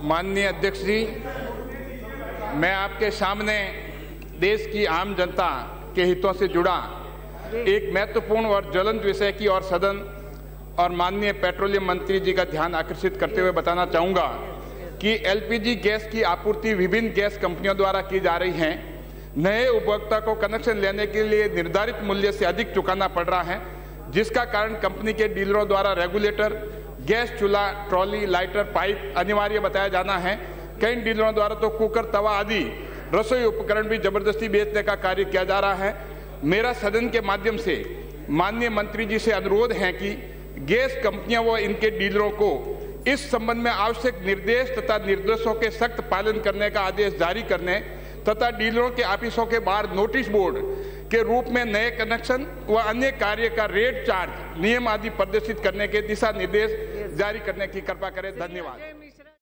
माननीय अध्यक्ष जी, मैं आपके सामने देश की आम जनता के हितों से जुड़ा एक महत्वपूर्ण और ज्वलंत विषय की और सदन और माननीय पेट्रोलियम मंत्री जी का ध्यान आकर्षित करते हुए बताना चाहूँगा कि एलपीजी गैस की आपूर्ति विभिन्न गैस कंपनियों द्वारा की जा रही है। नए उपभोक्ता को कनेक्शन लेने के लिए निर्धारित मूल्य से अधिक चुकाना पड़ रहा है, जिसका कारण कंपनी के डीलरों द्वारा रेगुलेटर, गैस चूल्हा, ट्रॉली, लाइटर, पाइप अनिवार्य बताया जाना है। कई डीलरों द्वारा तो कुकर, तवा आदि रसोई उपकरण भी जबरदस्ती बेचने का कार्य किया जा रहा है। मेरा सदन के माध्यम से माननीय मंत्री जी से अनुरोध है कि गैस कंपनियां व इनके डीलरों को इस संबंध में आवश्यक निर्देश तथा निर्देशों के सख्त पालन करने का आदेश जारी करने तथा डीलरों के ऑफिसों के बाहर नोटिस बोर्ड के रूप में नए कनेक्शन व अन्य कार्य का रेट चार्ज नियम आदि प्रदर्शित करने के दिशा निर्देश जारी करने की कृपा करें। धन्यवाद।